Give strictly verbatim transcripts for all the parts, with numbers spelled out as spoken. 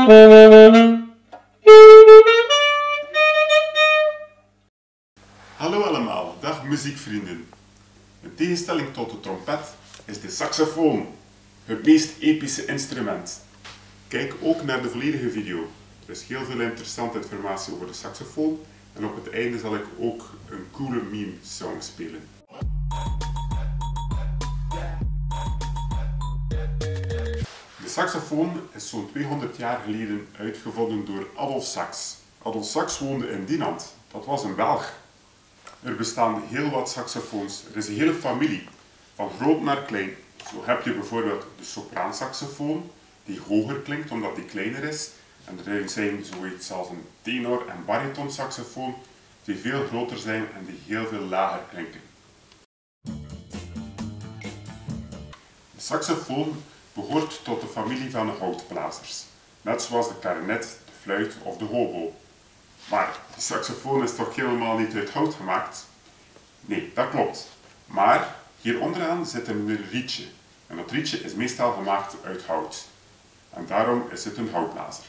Hallo allemaal, dag muziekvrienden. In tegenstelling tot de trompet is de saxofoon het meest epische instrument. Kijk ook naar de volledige video. Er is heel veel interessante informatie over de saxofoon en op het einde zal ik ook een coole meme song spelen. De saxofoon is zo'n tweehonderd jaar geleden uitgevonden door Adolphe Sax. Adolphe Sax woonde in Dinant, dat was een Belg. Er bestaan heel wat saxofoons. Er is een hele familie, van groot naar klein. Zo heb je bijvoorbeeld de sopraansaxofoon, die hoger klinkt omdat die kleiner is. En er zijn zoiets als een tenor- en baritonsaxofoon, die veel groter zijn en die heel veel lager klinken. De saxofoon behoort tot de familie van de houtblazers, net zoals de klarinet, de fluit of de hobo. Maar de saxofoon is toch helemaal niet uit hout gemaakt? Nee, dat klopt. Maar hier onderaan zit een rietje. En dat rietje is meestal gemaakt uit hout. En daarom is het een houtblazer.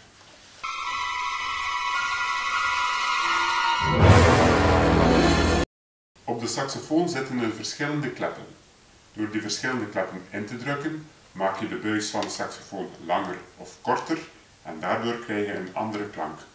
Op de saxofoon zitten er verschillende kleppen. Door die verschillende kleppen in te drukken, maak je de buis van de saxofoon langer of korter en daardoor krijg je een andere klank.